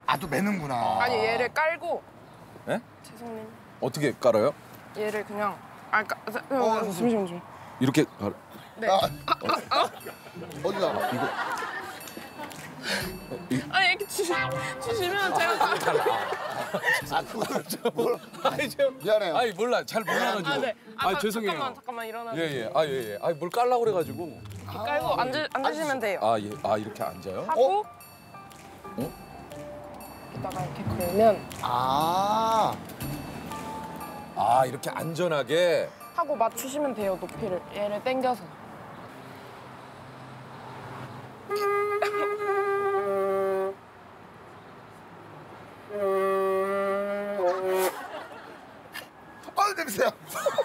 아, 또 매는구나. 아니 얘를 깔고. 예? 죄송님. 어떻게 깔아요? 얘를 그냥 잠시만. 이렇게 네. 어디다? 아니 이렇게 주시면 제가 아, 그걸 뭘. 아니 좀 미안해요. 아니 몰라 잘 몰라가지고. 아, 네. 죄송해요. 잠깐만 일어나. 예예. 예예. 아니 뭘 깔라고 그래가지고. 깔고 앉으시면 돼요. 예. 이렇게 앉아요? 하고 어? 이따가 이렇게 걸면 이렇게 안전하게. 하고 맞추시면 돼요 높이를. 얘를 당겨서. 냄새야.